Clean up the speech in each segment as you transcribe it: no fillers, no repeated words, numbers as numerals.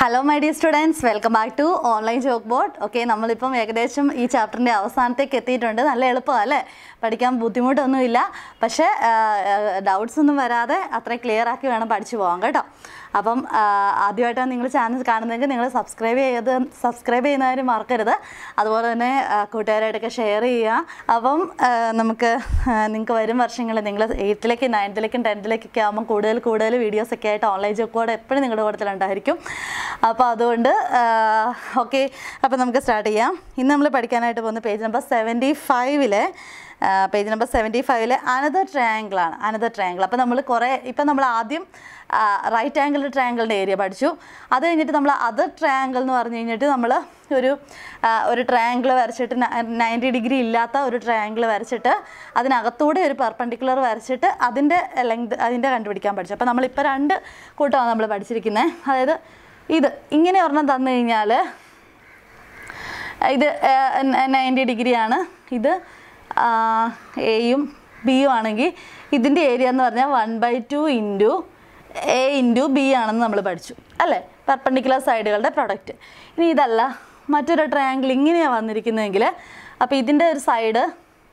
Hello my dear students, welcome back to online chalkboard. Okay, നമ്മളിപ്പം ഏകദേശം ഈ ചാപ്റ്ററിന്റെ അവസാനത്തേക്ക് എത്തിയിട്ടുണ്ട്. നല്ല എളുപ്പമല്ലേ? പഠിക്കാൻ ബുദ്ധിമുട്ടൊന്നുമില്ല. പക്ഷേ ഡൗട്ട്സ് ഒന്നും വരാതെ അത്ര ക്ലിയർ ആക്കി വേണം പഠിച്ചു പോകാൻ കേട്ടോ. അപ്പം ആദ്യമായിട്ടാണ് നിങ്ങൾ ചാനൽ കാണുന്നതെങ്കിൽ നിങ്ങൾ സബ്സ്ക്രൈബ് ചെയ്യുന്നവരും മറക്കരുത്. അതുപോലെ തന്നെ കൂട്ടുകാരായിട്ടൊക്കെ ഷെയർ ചെയ്യുക. അപ്പം നിങ്ങൾക്ക് വരും വർഷങ്ങളിൽ നിങ്ങൾ 8th-ലേക്കും 9th-ലേക്കും 10th-ലേക്കൊക്കെ ആകുമ്പോൾ കൂടുതൽ വീഡിയോസൊക്കെ ആയിട്ട് ഓൺലൈൻ ചാക്ക്ബോർഡ് എപ്പോഴും നിങ്ങളുടെ കൂട്ടത്തിലുണ്ടായിരിക്കും. അപ്പോൾ അതുകൊണ്ട് ഓക്കെ, അപ്പോൾ നമുക്ക് സ്റ്റാർട്ട് ചെയ്യാം. ഇന്ന് നമ്മൾ പഠിക്കാനായിട്ട് പോകുന്ന പേജ് നമ്പർ 75-ലെ അനദർ ട്രയാങ്കിളാണ്. Another triangle. അപ്പോൾ നമ്മൾ ആദ്യം റൈറ്റ് ആംഗിൾ ട്രയാങ്കിളിൻ്റെ ഏരിയ പഠിച്ചു. അത് കഴിഞ്ഞിട്ട് നമ്മൾ അതർ ട്രയാങ്കിൾ എന്ന് പറഞ്ഞു കഴിഞ്ഞിട്ട് നമ്മൾ ഒരു ട്രയാങ്കിൾ വരച്ചിട്ട് 90 ഡിഗ്രി ഇല്ലാത്ത ഒരു ട്രയാങ്കിൾ വരച്ചിട്ട് അതിനകത്തൂടെ ഒരു പെർപെൻഡിക്കുലർ വരച്ചിട്ട് അതിൻ്റെ കണ്ടുപിടിക്കാൻ പഠിച്ചു. അപ്പോൾ നമ്മളിപ്പോൾ 2 കൂട്ടമാണ് നമ്മൾ പഠിച്ചിരിക്കുന്നത്. അതായത് ഇത് ഇങ്ങനെ ഒരെണ്ണം തന്നു കഴിഞ്ഞാൽ ഇത് 90 ഡിഗ്രിയാണ്, ഇത് എയും ബിയും ആണെങ്കിൽ ഇതിൻ്റെ ഏരിയ എന്ന് പറഞ്ഞാൽ 1/2 ഇൻറ്റു എ ഇൻറ്റു ബി ആണെന്ന് നമ്മൾ പഠിച്ചു അല്ലേ, പെർപെൻഡിക്കുലർ സൈഡുകളുടെ പ്രൊഡക്റ്റ്. ഇനി ഇതല്ല, മറ്റൊരു ട്രയാങ്കിൾ ഇങ്ങനെയാണ് വന്നിരിക്കുന്നതെങ്കിൽ അപ്പോൾ ഇതിൻ്റെ ഒരു സൈഡ്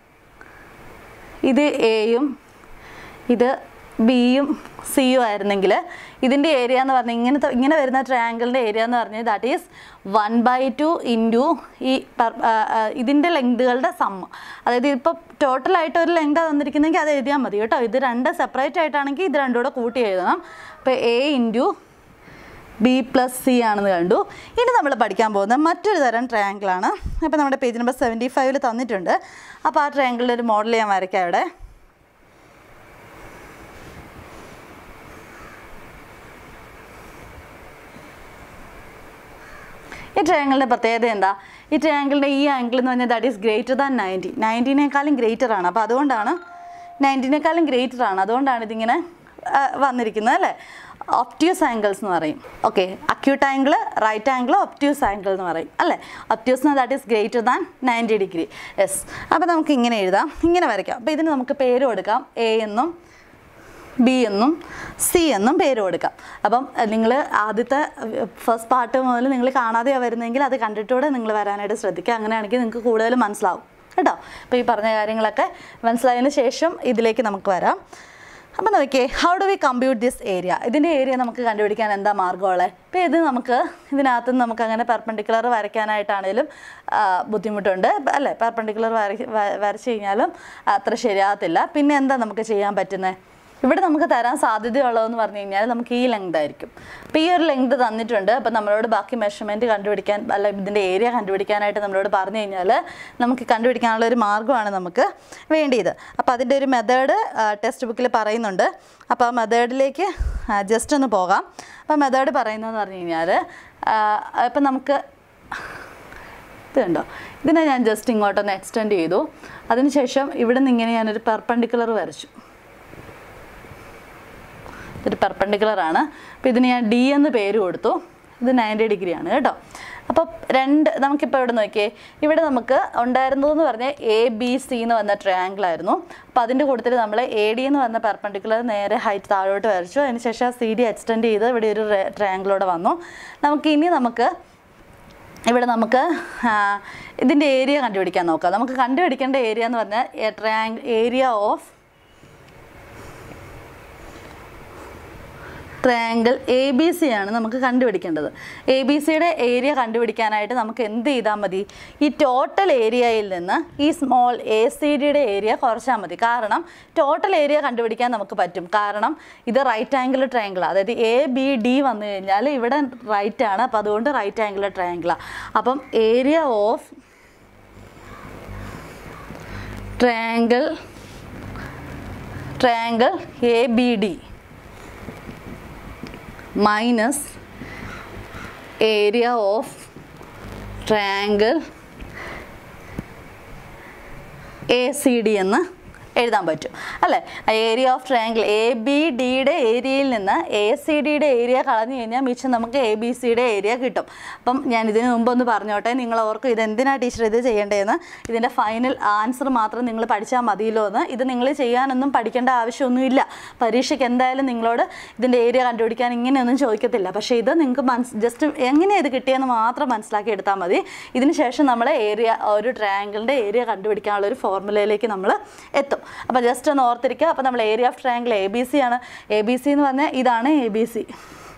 ഇത് എയും ഇത് ബിയും സിയും ആയിരുന്നെങ്കിൽ ഇതിൻ്റെ ഏരിയ എന്ന് പറഞ്ഞാൽ ഇങ്ങനെ വരുന്ന ട്രയാങ്കിളിൻ്റെ ഏരിയ എന്ന് പറഞ്ഞാൽ ദാറ്റ് ഈസ് 1/2 ഇൻറ്റു ഇതിൻ്റെ ലെങ്തുകളുടെ സമ്മ്. അതായത് ഇപ്പോൾ ടോട്ടലായിട്ട് ഒരു ലെങ്താണ് തന്നിരിക്കുന്നതെങ്കിൽ അത് എഴുതിയാൽ മതി കേട്ടോ. ഇത് 2 സെപ്പറേറ്റ് ആയിട്ടാണെങ്കിൽ ഇത് 2 കൂടെ കൂട്ടി എഴുതണം. അപ്പോൾ A into B plus C ആണെന്ന് കണ്ടു. ഇനി നമ്മൾ പഠിക്കാൻ പോകുന്ന മറ്റൊരു തരം ട്രയാങ്കിളാണ്. അപ്പോൾ നമ്മുടെ പേജ് നമ്പർ 75-ൽ തന്നിട്ടുണ്ട്. അപ്പോൾ ആ ട്രയാങ്കിളിൻ്റെ ഒരു മോഡൽ ഞാൻ വരയ്ക്കാം ഇവിടെ. ഈ ട്രയാങ്കിളിൻ്റെ പ്രത്യേകത എന്താ? ഈ ട്രയാങ്കിളിൻ്റെ ഈ ആംഗിൾ എന്ന് പറഞ്ഞാൽ ദാറ്റ് ഈസ് ഗ്രേറ്റർ ദാൻ 90. 90-നേക്കാളും ഗ്രേറ്റർ ആണ്. അപ്പോൾ അതുകൊണ്ടാണ് 90-നേക്കാളും ഗ്രേറ്റർ ആണ്. അതുകൊണ്ടാണ് ഇതിങ്ങനെ വന്നിരിക്കുന്നത് അല്ലേ. ഒപ്റ്റ്യൂസ് ആംഗിൾസ് എന്ന് പറയും. Okay, acute angle, right angle, obtuse angle എന്ന് പറയും അല്ലേ. Obtuse that is greater than 90 degree. Yes. അപ്പോൾ നമുക്ക് ഇങ്ങനെ എഴുതാം, ഇങ്ങനെ വരയ്ക്കാം. അപ്പോൾ ഇതിന് നമുക്ക് പേര് കൊടുക്കാം. എ എന്നും ബി എന്നും സി എന്നും പേര് കൊടുക്കാം. അപ്പം നിങ്ങൾ ആദ്യത്തെ ഫസ്റ്റ് പാർട്ട് മുതൽ നിങ്ങൾ കാണാതെയാണ് വരുന്നതെങ്കിൽ അത് കണ്ടിട്ടൂടെ നിങ്ങൾ വരാനായിട്ട് ശ്രദ്ധിക്കുക. അങ്ങനെയാണെങ്കിൽ നിങ്ങൾക്ക് കൂടുതൽ മനസ്സിലാവും കേട്ടോ. അപ്പോൾ ഈ പറഞ്ഞ കാര്യങ്ങളൊക്കെ മനസ്സിലായതിന് ശേഷം ഇതിലേക്ക് നമുക്ക് വരാം. അപ്പം നോക്കിയേ, how do we compute this area? ഇതിൻ്റെ ഏരിയ നമുക്ക് കണ്ടുപിടിക്കാൻ എന്താ മാർഗ്ഗമുള്ളത്? ഇപ്പോൾ ഇതിനകത്ത് നമുക്ക് അങ്ങനെ പെർപെൻഡിക്കുലർ വരയ്ക്കാനായിട്ടാണേലും ബുദ്ധിമുട്ടുണ്ട് അല്ലേ. പെർപെൻഡിക്കുലർ വരച്ച് കഴിഞ്ഞാലും അത്ര ശരിയാകത്തില്ല. പിന്നെ എന്താ നമുക്ക് ചെയ്യാൻ പറ്റുന്നത്? ഇവിടെ നമുക്ക് തരാൻ സാധ്യതയുള്ളതെന്ന് പറഞ്ഞു കഴിഞ്ഞാൽ നമുക്ക് ഈ ലെങ്ത് ആയിരിക്കും. അപ്പോൾ ഈ ഒരു ലെങ്ത് തന്നിട്ടുണ്ട്. അപ്പോൾ നമ്മളോട് ബാക്കി മെഷർമെൻറ്റ് കണ്ടുപിടിക്കാൻ ഇതിൻ്റെ ഏരിയ കണ്ടുപിടിക്കാനായിട്ട് നമ്മളോട് പറഞ്ഞു കഴിഞ്ഞാൽ നമുക്ക് കണ്ടുപിടിക്കാനുള്ള ഒരു മാർഗ്ഗമാണ് നമുക്ക് വേണ്ടിയത്. അപ്പോൾ അതിൻ്റെ ഒരു മെത്തേഡ് ടെക്സ്റ്റ് ബുക്കിൽ പറയുന്നുണ്ട്. അപ്പോൾ ആ മെത്തേഡിലേക്ക് ജസ്റ്റ് ഒന്ന് പോകാം. അപ്പോൾ മെത്തേഡ് പറയുന്നതെന്ന് പറഞ്ഞു കഴിഞ്ഞാൽ ഇപ്പം നമുക്ക് ഇത് കണ്ടോ, ഇതിനെ ഞാൻ ജസ്റ്റ് ഇങ്ങോട്ടൊന്ന് എക്സ്റ്റെൻഡ് ചെയ്തു. അതിനുശേഷം ഇവിടെ നിന്ന് ഇങ്ങനെ ഞാനൊരു പെർപെൻഡിക്കുലർ വരച്ചു. ഇതൊരു പെർപെൻഡിക്കുലറാണ്. അപ്പോൾ ഇതിന് ഞാൻ ഡി എന്ന് പേര് കൊടുത്തു. ഇത് 90 ഡിഗ്രിയാണ് കേട്ടോ. അപ്പോൾ നമുക്കിപ്പോൾ ഇവിടെ നോക്കിയേ, ഇവിടെ നമുക്ക് ഉണ്ടായിരുന്നതെന്ന് പറഞ്ഞാൽ ABC എന്ന് വന്ന ട്രയാങ്കിളായിരുന്നു. അപ്പോൾ അതിൻ്റെ കൂട്ടത്തിൽ നമ്മൾ AD എന്ന് വന്ന പെർപെൻഡിക്കുലർ നേരെ ഹൈറ്റ് താഴോട്ട് വരച്ചു. അതിനുശേഷം CD എക്സ്റ്റെൻഡ് ചെയ്ത് ഇവിടെ ഒരു ട്രയാങ്കിളോടെ വന്നു. ഇവിടെ നമുക്ക് ഇതിൻ്റെ ഏരിയ കണ്ടുപിടിക്കാൻ നോക്കാം. നമുക്ക് കണ്ടുപിടിക്കേണ്ട ഏരിയ എന്ന് പറഞ്ഞാൽ ഏരിയ ഓഫ് ട്രയാങ്കിൾ ABC ആണ് നമുക്ക് കണ്ടുപിടിക്കേണ്ടത്. ABCയുടെ ഏരിയ കണ്ടുപിടിക്കാനായിട്ട് നമുക്ക് എന്ത് ചെയ്താൽ മതി? ഈ ടോട്ടൽ ഏരിയയിൽ നിന്ന് ഈ സ്മോൾ ACDയുടെ ഏരിയ കുറച്ചാൽ മതി. കാരണം ടോട്ടൽ ഏരിയ കണ്ടുപിടിക്കാൻ നമുക്ക് പറ്റും. കാരണം ഇത് റൈറ്റ് ആംഗിൾ ട്രയാങ്കിളാണ്. അതായത് ABD വന്നു കഴിഞ്ഞാൽ ഇവിടെ റൈറ്റ് ആണ്. അപ്പോൾ അതുകൊണ്ട് റൈറ്റ് ആംഗിൾ ട്രയാങ്കിളാണ്. അപ്പം area of triangle ABD minus area of triangle ACD എന്ന് എഴുതാൻ പറ്റും അല്ലേ? Area of triangle A B ഡിയുടെ ഏരിയയിൽ നിന്ന് എ സി ഡിയുടെ ഏരിയ കളഞ്ഞു കഴിഞ്ഞാൽ മിച്ചം നമുക്ക് എ ബി സിയുടെ ഏരിയ കിട്ടും. അപ്പം ഞാൻ ഇതിന് മുമ്പ് ഒന്ന് പറഞ്ഞോട്ടെ, നിങ്ങൾ ഓർക്കും ഇതെന്തിനാണ് ടീച്ചർ ഇത് ചെയ്യേണ്ടതെന്ന്. ഇതിൻ്റെ ഫൈനൽ ആൻസർ മാത്രം നിങ്ങൾ പഠിച്ചാൽ മതിയല്ലോ എന്ന്. ഇത് നിങ്ങൾ ചെയ്യാനൊന്നും പഠിക്കേണ്ട ആവശ്യമൊന്നുമില്ല. പരീക്ഷയ്ക്ക് എന്തായാലും നിങ്ങളോട് ഇതിൻ്റെ ഏരിയ കണ്ടുപിടിക്കാൻ ഇങ്ങനെയൊന്നും ചോദിക്കത്തില്ല. പക്ഷേ ഇത് നിങ്ങൾക്ക് ജസ്റ്റ് എങ്ങനെയാണ് ഇത് കിട്ടിയെന്ന് മാത്രം മനസ്സിലാക്കി എടുത്താൽ മതി. ഇതിന് ശേഷം നമ്മൾ ഏരിയ, ഒരു ട്രയാങ്കിളിൻ്റെ ഏരിയ കണ്ടുപിടിക്കാനുള്ള ഒരു ഫോർമുലയിലേക്ക് നമ്മൾ എത്തും. അപ്പോൾ ജസ്റ്റ് ഒന്ന് ഓർത്തിരിക്കുക. അപ്പോൾ നമ്മൾ area of triangle A B C ആണ്. എ ബി സി എന്ന് പറഞ്ഞാൽ ഇതാണ് എ ബി സി.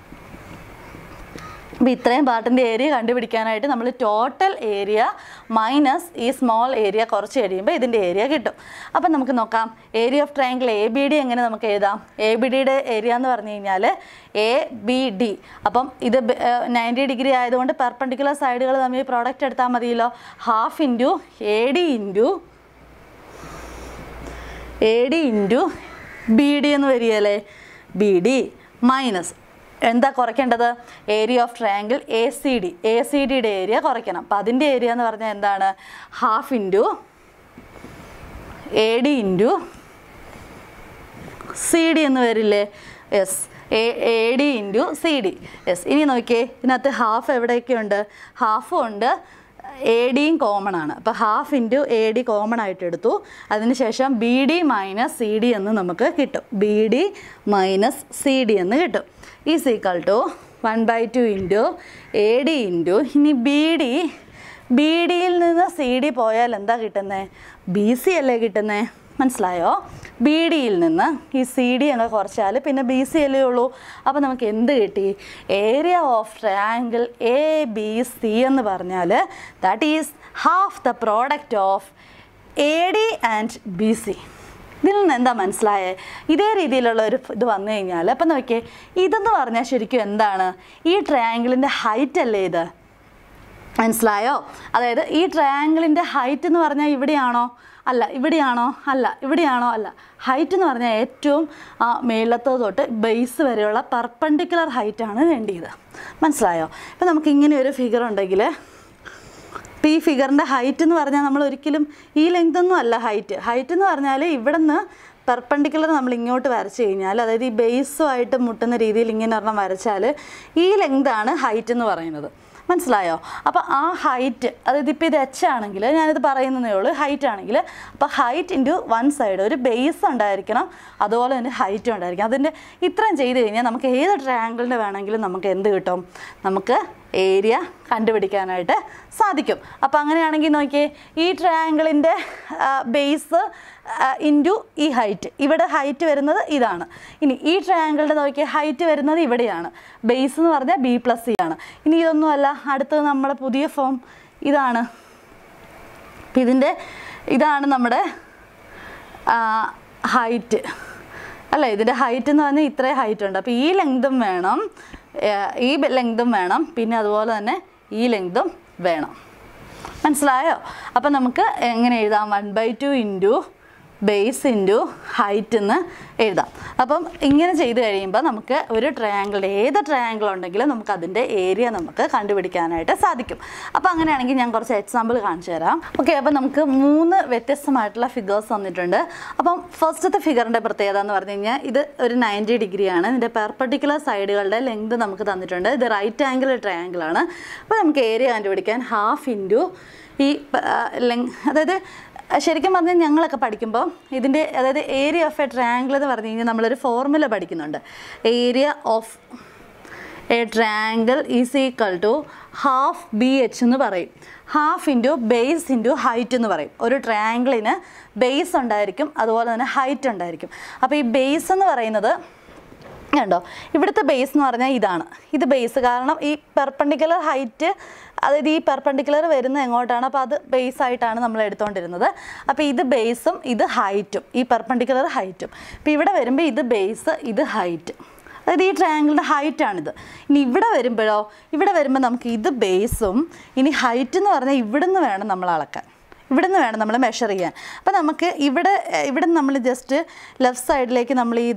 അപ്പോൾ ഇത്രയും പാർട്ടിൻ്റെ ഏരിയ കണ്ടുപിടിക്കാനായിട്ട് നമ്മൾ ടോട്ടൽ ഏരിയ മൈനസ് ഈ സ്മോൾ ഏരിയ കുറച്ച് കഴിയുമ്പോൾ ഇതിൻ്റെ ഏരിയ കിട്ടും. അപ്പം നമുക്ക് നോക്കാം area of triangle A B D എങ്ങനെ നമുക്ക് എഴുതാം. എ ബി ഡിയുടെ ഏരിയ എന്ന് പറഞ്ഞു കഴിഞ്ഞാൽ എ ബി ഡി. അപ്പം ഇത് 90 ഡിഗ്രി ആയതുകൊണ്ട് പെർപെൻഡിക്കുലർ സൈഡുകൾ തമ്മിൽ പ്രോഡക്റ്റ് എടുത്താൽ മതിയല്ലോ. Half into A D into B D എന്ന് വരികയല്ലേ. ബി ഡി മൈനസ് എന്താ കുറയ്ക്കേണ്ടത്? Area of triangle A C D. A C ഡിയുടെ ഏരിയ കുറയ്ക്കണം. അപ്പം അതിൻ്റെ ഏരിയ എന്ന് പറഞ്ഞാൽ എന്താണ്? Half into A D into C D എന്ന് വരില്ലേ? Yes, A D into C D. Yes. ഇനി നോക്കിയേ, ഇതിനകത്ത് ഹാഫ് എവിടെയൊക്കെ ഉണ്ട്? ഹാഫും ഉണ്ട്, എ ഡിയും കോമൺ ആണ്. അപ്പോൾ half into A D common ആയിട്ട് എടുത്തു. അതിനുശേഷം B D minus C D എന്ന് നമുക്ക് കിട്ടും. B D minus C D എന്ന് കിട്ടും. Is equal to 1/2 into A D into, ഇനി ബി ഡിയിൽ നിന്ന് സി ഡി പോയാൽ എന്താ കിട്ടുന്നത്? ബി സി അല്ലേ കിട്ടുന്നത്? മനസ്സിലായോ? ബി ഡിയിൽ നിന്ന് ഈ സി ഡി അങ്ങ് കുറച്ചാൽ പിന്നെ ബി സി അല്ലേ ഉള്ളൂ. അപ്പോൾ നമുക്ക് എന്ത് കിട്ടി? Area of triangle A B C എന്ന് പറഞ്ഞാൽ that is half the product of A D and B C. ഇതിൽ നിന്ന് എന്താ മനസ്സിലായേ? ഇതേ രീതിയിലുള്ള ഒരു ഇത് വന്നു കഴിഞ്ഞാൽ അപ്പം നോക്കിയേ, ഇതെന്ന് പറഞ്ഞാൽ ശരിക്കും എന്താണ്? ഈ ട്രയാങ്കിളിൻ്റെ ഹൈറ്റ് അല്ലേ ഇത്? മനസ്സിലായോ? അതായത് ഈ ട്രയാങ്കിളിൻ്റെ ഹൈറ്റ് എന്ന് പറഞ്ഞാൽ ഇവിടെയാണോ? അല്ല. ഇവിടെയാണോ? അല്ല. ഇവിടെയാണോ? അല്ല. ഹൈറ്റ് എന്ന് പറഞ്ഞാൽ ഏറ്റവും മേളത്തോ തൊട്ട് ബേസ് വരെയുള്ള പെർപെൻഡിക്കുലർ ഹൈറ്റാണ് വേണ്ടിയത്. മനസ്സിലായോ? ഇപ്പം നമുക്ക് ഇങ്ങനെ ഒരു ഫിഗർ ഉണ്ടെങ്കിൽ, ഇപ്പോൾ ഈ ഫിഗറിൻ്റെ ഹൈറ്റ് എന്ന് പറഞ്ഞാൽ നമ്മൾ ഒരിക്കലും ഈ ലെങ്തൊന്നും അല്ല ഹൈറ്റ് എന്ന് പറഞ്ഞാൽ ഇവിടെ നിന്ന് പെർപെൻഡിക്കുലർ നമ്മൾ ഇങ്ങോട്ട് വരച്ച് കഴിഞ്ഞാൽ, അതായത് ഈ ബേസുമായിട്ട് മുട്ടുന്ന രീതിയിൽ ഇങ്ങനെ ഒരെണ്ണം വരച്ചാൽ ഈ ലെങ്താണ് ഹൈറ്റ് എന്ന് പറയുന്നത്. മനസ്സിലായോ? അപ്പോൾ ആ ഹൈറ്റ്, അതായത് ഇപ്പോൾ ഇത് എച്ച് ആണെങ്കിൽ, ഞാനിത് പറയുന്നതേ ഉള്ളൂ, ഹൈറ്റ് ആണെങ്കിൽ, അപ്പോൾ ഹൈറ്റ് ഇൻറ്റു വൺ സൈഡ് ഒരു ബേസ് ഉണ്ടായിരിക്കണം, അതുപോലെ തന്നെ ഹൈറ്റും ഉണ്ടായിരിക്കണം. അതിൻ്റെ ഇത്രയും ചെയ്ത് കഴിഞ്ഞാൽ നമുക്ക് ഏത് ട്രയാങ്കിളിൻ്റെ വേണമെങ്കിലും നമുക്ക് എന്ത് കിട്ടും? നമുക്ക് ഏരിയ കണ്ടുപിടിക്കാനായിട്ട് സാധിക്കും. അപ്പോൾ അങ്ങനെയാണെങ്കിൽ നോക്കിയേ, ഈ ട്രയാങ്കിളിൻ്റെ ബേസ് ഇൻറ്റു ഈ ഹൈറ്റ്, ഇവിടെ ഹൈറ്റ് വരുന്നത് ഇതാണ്. ഇനി ഈ ട്രയാങ്കിളിൻ്റെ നോക്കിയേ, ഹൈറ്റ് വരുന്നത് ഇവിടെയാണ്. ബേസ് എന്ന് പറഞ്ഞാൽ ബി പ്ലസ് സി ആണ്. ഇനി ഇതൊന്നുമല്ല, അടുത്തത് നമ്മുടെ പുതിയ ഫോം ഇതാണ്. അപ്പം ഇതാണ് നമ്മുടെ ഹൈറ്റ് അല്ലേ? ഇതിൻ്റെ ഹൈറ്റ് എന്ന് പറഞ്ഞാൽ ഇത്രയും ഹൈറ്റ് ഉണ്ട്. അപ്പോൾ ഈ ലെങ്തും വേണം, ഈ ലെങ്തും വേണം, പിന്നെ അതുപോലെ തന്നെ ഈ ലെങ്തും വേണം. മനസ്സിലായോ? അപ്പം നമുക്ക് എങ്ങനെ എഴുതാം? 1/2 ഇൻറ്റു ബേസ് ഇൻറ്റു ഹൈറ്റ് എന്ന് എഴുതാം. അപ്പം ഇങ്ങനെ ചെയ്ത് കഴിയുമ്പോൾ നമുക്ക് ഒരു ട്രയാങ്കിൾ, ഏത് ട്രയാങ്കിൾ ഉണ്ടെങ്കിലും നമുക്ക് അതിൻ്റെ ഏരിയ നമുക്ക് കണ്ടുപിടിക്കാനായിട്ട് സാധിക്കും. അപ്പോൾ അങ്ങനെയാണെങ്കിൽ ഞാൻ കുറച്ച് എക്സാമ്പിൾ കാണിച്ചു തരാം. ഓക്കെ, അപ്പം നമുക്ക് 3 വ്യത്യസ്തമായിട്ടുള്ള ഫിഗേഴ്സ് വന്നിട്ടുണ്ട്. അപ്പം ഫസ്റ്റത്തെ ഫിഗറിൻ്റെ പ്രത്യേകത എന്ന് പറഞ്ഞു കഴിഞ്ഞാൽ ഇത് ഒരു 90 ഡിഗ്രിയാണ്. ഇതിൻ്റെ പെർപെൻഡിക്കുലർ സൈഡുകളുടെ ലെങ്ത് നമുക്ക് തന്നിട്ടുണ്ട്. ഇത് റൈറ്റ് ആംഗിൾ ട്രയാങ്കിൾ ആണ്. അപ്പോൾ നമുക്ക് ഏരിയ കണ്ടുപിടിക്കാൻ ഹാഫ് ഇൻറ്റു ഈ അതായത് ശരിക്കും പറഞ്ഞാൽ ഞങ്ങളൊക്കെ പഠിക്കുമ്പോൾ ഇതിൻ്റെ, അതായത് ഏരിയ ഓഫ് എ ട്രയാങ്കിൾ എന്ന് പറഞ്ഞു കഴിഞ്ഞാൽ നമ്മളൊരു ഫോർമുല പഠിക്കുന്നുണ്ട്. Area of a triangle is equal to half B H എന്ന് പറയും. Half into base into height എന്ന് പറയും. ഒരു ട്രയാങ്കിളിന് ബേസ് ഉണ്ടായിരിക്കും, അതുപോലെ തന്നെ ഹൈറ്റ് ഉണ്ടായിരിക്കും. അപ്പോൾ ഈ ബേസ് എന്ന് പറയുന്നത് കണ്ടോ, ഇവിടുത്തെ ബേസ് എന്ന് പറഞ്ഞാൽ ഇതാണ്. ഇത് ബേസ്, കാരണം ഈ പെർപെൻഡിക്കുലർ ഹൈറ്റ്, അതായത് ഈ പെർപെൻഡിക്കുലർ വരുന്ന എങ്ങോട്ടാണ്, അപ്പോൾ അത് ബേസ് ആയിട്ടാണ് നമ്മൾ എടുത്തുകൊണ്ടിരുന്നത്. അപ്പോൾ ഇത് ബേസും ഇത് ഹൈറ്റും, ഈ പെർപെൻഡിക്കുലർ ഹൈറ്റും. അപ്പോൾ ഇവിടെ വരുമ്പോൾ ഇത് ബേസ്, ഇത് ഹൈറ്റ്, അതായത് ഈ ട്രയാങ്കിളിൻ്റെ ഹൈറ്റാണിത്. ഇനി ഇവിടെ വരുമ്പോൾ നമുക്ക് ഇത് ബേസും, ഇനി ഹൈറ്റ് എന്ന് പറഞ്ഞാൽ ഇവിടുന്ന് വേണം നമ്മൾ അളക്കാൻ, ഇവിടുന്ന് വേണം നമ്മൾ മെഷർ ചെയ്യാൻ. അപ്പോൾ നമുക്ക് ഇവിടെ നമ്മൾ ജസ്റ്റ് ലെഫ്റ്റ് സൈഡിലേക്ക്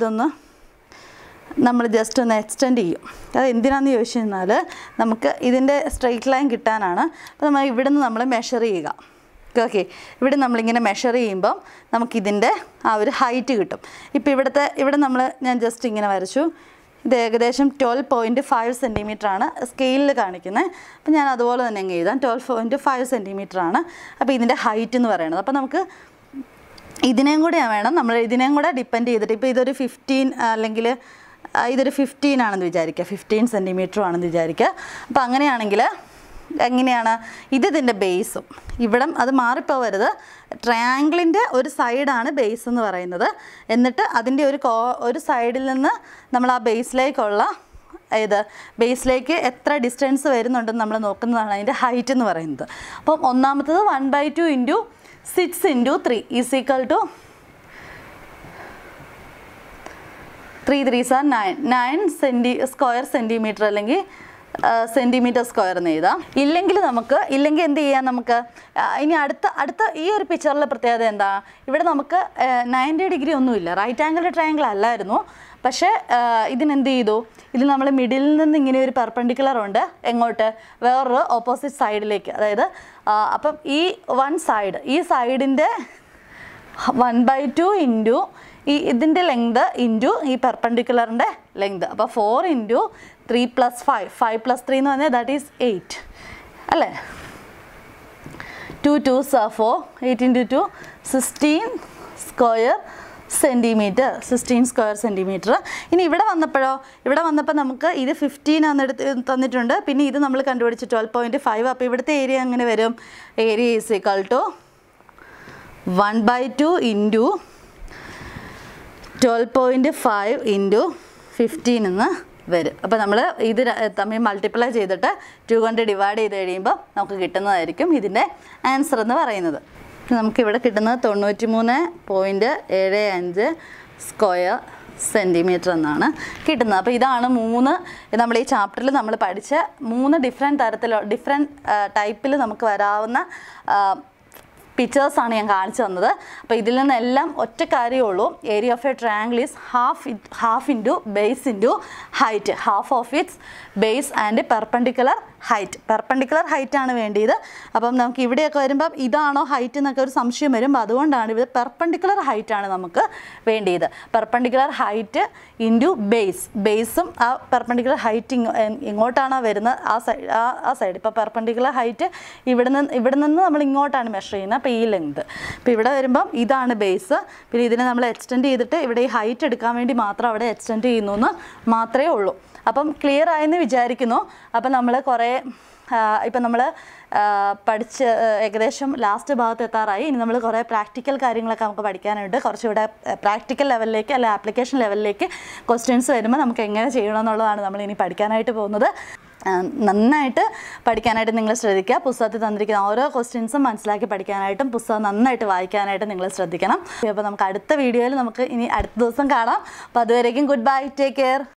നമ്മൾ ജസ്റ്റ് ഒന്ന് എക്സ്റ്റെൻഡ് ചെയ്യും. അത് എന്തിനാണെന്ന് ചോദിച്ചു കഴിഞ്ഞാൽ നമുക്ക് ഇതിൻ്റെ സ്ട്രെയിറ്റ് ലൈൻ കിട്ടാനാണ്. അപ്പോൾ നമ്മൾ ഇവിടുന്ന് നമ്മൾ മെഷർ ചെയ്യുക. ഓക്കെ, ഇവിടെ നമ്മളിങ്ങനെ മെഷർ ചെയ്യുമ്പം നമുക്കിതിൻ്റെ ആ ഒരു ഹൈറ്റ് കിട്ടും. ഇപ്പോൾ ഇവിടെ ഞാൻ ജസ്റ്റ് ഇങ്ങനെ വരച്ചു. ഇത് ഏകദേശം 12.5 സെൻറ്റിമീറ്ററാണ് സ്കെയിലിൽ കാണിക്കുന്നത്. അപ്പോൾ ഞാൻ അതുപോലെ തന്നെ അങ്ങ് എഴുതാം. 12.5 സെൻറ്റിമീറ്ററാണ് അപ്പോൾ ഇതിൻ്റെ ഹൈറ്റ് എന്ന് പറയുന്നത്. അപ്പോൾ നമുക്ക് ഇതിനെയും കൂടെ വേണം, നമ്മൾ ഇതിനെയും കൂടെ ഡിപ്പെൻഡ് ചെയ്തിട്ട്, ഇപ്പോൾ ഇതൊരു 15 അല്ലെങ്കിൽ ഇതൊരു 15 ആണെന്ന് വിചാരിക്കുക, 15 സെൻറ്റിമീറ്ററും ആണെന്ന് വിചാരിക്കുക. അപ്പോൾ അങ്ങനെയാണെങ്കിൽ എങ്ങനെയാണ് ഇതിൻ്റെ ബേസും ഇവിടം അത് മാറിപ്പോവരുത്. ട്രയാങ്കിളിൻ്റെ ഒരു സൈഡാണ് ബേസ് എന്ന് പറയുന്നത്. എന്നിട്ട് അതിൻ്റെ ഒരു സൈഡിൽ നിന്ന് നമ്മൾ ആ ബേസിലേക്കുള്ള ബേസിലേക്ക് എത്ര ഡിസ്റ്റൻസ് വരുന്നുണ്ടെന്ന് നമ്മൾ നോക്കുന്നതാണ് അതിൻ്റെ ഹൈറ്റ് എന്ന് പറയുന്നത്. അപ്പം ഒന്നാമത്തത് 1/2 × 6 × 3 = 3 3s are 9 സ്ക്വയർ സെൻറ്റിമീറ്റർ അല്ലെങ്കിൽ സെൻറ്റിമീറ്റർ സ്ക്വയർ എന്ന് എഴുതാം. ഇല്ലെങ്കിൽ എന്ത് ചെയ്യാം, നമുക്ക് ഇനി അടുത്ത ഈ ഒരു പിക്ചറിലെ പ്രത്യേകത എന്താ, ഇവിടെ നമുക്ക് 90 ഡിഗ്രി ഒന്നുമില്ല, റൈറ്റ് ആംഗിൾ ട്രയാങ്കിൾ അല്ലായിരുന്നു. പക്ഷേ ഇതിനെന്ത് ചെയ്തു, ഇതിൽ നമ്മൾ മിഡിലിൽ നിന്ന് ഇങ്ങനെ ഒരു പെർപെൻഡിക്കുലർ ഉണ്ട്, എങ്ങോട്ട്, വേറൊരു ഓപ്പോസിറ്റ് സൈഡിലേക്ക്. അതായത് അപ്പം ഈ ഈ സൈഡിൻ്റെ 1/2 ഇൻറ്റു ഇതിൻ്റെ ലെങ്ത് ഇൻറ്റു ഈ പെർപെൻഡിക്കുലറിൻ്റെ ലെങ്ത്. അപ്പോൾ 4 × 3 + 5 5 + 3 എന്ന് പറഞ്ഞാൽ ദാറ്റ് ഈസ് 8 അല്ലേ. 2 2s are 4, 8 × 2 16 square centimetre, 16 square centimetre. ഇനി ഇവിടെ വന്നപ്പോൾ നമുക്ക് ഇത് 15 ആണെന്ന് തന്നിട്ടുണ്ട്. പിന്നെ ഇത് നമ്മൾ കണ്ടുപിടിച്ച് 12.5. അപ്പോൾ ഇവിടുത്തെ ഏരിയ എങ്ങനെ വരും, ഏരിയ = 1/2 ഇൻറ്റു 12.5 ഇൻറ്റു 15 എന്ന് വരും. അപ്പോൾ നമ്മൾ ഇത് തമ്മിൽ മൾട്ടിപ്ലൈ ചെയ്തിട്ട് 2 കൊണ്ട് ഡിവൈഡ് ചെയ്ത് കഴിയുമ്പോൾ നമുക്ക് കിട്ടുന്നതായിരിക്കും ഇതിൻ്റെ ആൻസർ എന്ന് പറയുന്നത്. നമുക്കിവിടെ കിട്ടുന്നത് 93.75 സ്ക്വയർ സെൻറ്റിമീറ്റർ എന്നാണ് കിട്ടുന്നത്. അപ്പോൾ ഇതാണ് നമ്മൾ ഈ ചാപ്റ്ററിൽ നമ്മൾ പഠിച്ച 3 ഡിഫറെൻറ്റ് ടൈപ്പിൽ നമുക്ക് വരാവുന്ന പിക്ചേഴ്സാണ് ഞാൻ കാണിച്ചു തന്നത്. അപ്പോൾ ഇതിൽ നിന്നെല്ലാം ഒറ്റ കാര്യമുള്ളൂ, area of a triangle is half into base into height, half of its base and perpendicular height ആണ് വേണ്ടിയത്. അപ്പം നമുക്ക് ഇവിടെയൊക്കെ വരുമ്പം ഇതാണോ ഹൈറ്റ് എന്നൊക്കെ ഒരു സംശയം വരും. അതുകൊണ്ടാണ് ഇത് പെർപെൻഡിക്കുലർ ഹൈറ്റാണ് നമുക്ക് വേണ്ടിയത്. പെർപെൻഡിക്കുലർ ഹൈറ്റ് ഇൻറ്റു ബേസും ആ പെർപെൻഡിക്കുലർ ഹൈറ്റ് ഇങ്ങോട്ടാണോ വരുന്നത് ആ സൈഡ്. ഇപ്പോൾ പെർപെൻഡിക്കുലർ ഹൈറ്റ് ഇവിടെ നിന്ന് നമ്മൾ ഇങ്ങോട്ടാണ് മെഷർ ചെയ്യുന്നത്. അപ്പോൾ ഈ ലെങ്ത്, ഇപ്പോൾ ഇവിടെ വരുമ്പം ഇതാണ് ബേസ്. പിന്നെ ഇതിനെ നമ്മൾ എക്സ്റ്റെൻഡ് ചെയ്തിട്ട് ഇവിടെ ഈ ഹൈറ്റ് എടുക്കാൻ വേണ്ടി മാത്രം അവിടെ എക്സ്റ്റെൻഡ് ചെയ്യുന്നു എന്ന് മാത്രമേ ഉള്ളൂ. അപ്പം ക്ലിയർ ആയെന്ന് വിചാരിക്കുന്നു. അപ്പം നമ്മൾ ഇപ്പം നമ്മൾ പഠിച്ച് ഏകദേശം ലാസ്റ്റ് ഭാഗത്ത് എത്താറായി. ഇനി നമ്മൾ കുറേ പ്രാക്ടിക്കൽ കാര്യങ്ങളൊക്കെ നമുക്ക് പഠിക്കാനുണ്ട്. കുറച്ചുകൂടെ പ്രാക്ടിക്കൽ ലെവലിലേക്ക് അല്ലെ ആപ്ലിക്കേഷൻ ലെവലിലേക്ക് ക്വസ്റ്റ്യൻസ് വരുമ്പോൾ നമുക്ക് എങ്ങനെ ചെയ്യണമെന്നുള്ളതാണ് നമ്മൾ ഇനി പഠിക്കാനായിട്ട് പോകുന്നത്. നന്നായിട്ട് പഠിക്കാനായിട്ട് നിങ്ങൾ ശ്രദ്ധിക്കുക. പുസ്തകത്തിൽ തന്നിരിക്കുന്ന ഓരോ ക്വസ്റ്റ്യൻസും മനസ്സിലാക്കി പഠിക്കാനായിട്ടും പുസ്തകം നന്നായിട്ട് വായിക്കാനായിട്ടും നിങ്ങൾ ശ്രദ്ധിക്കണം. അപ്പോൾ നമുക്ക് അടുത്ത വീഡിയോയിൽ ഇനി അടുത്ത ദിവസം കാണാം. അപ്പോൾ അതുവരേക്കും ഗുഡ് ബൈ, ടേക്ക് കെയർ.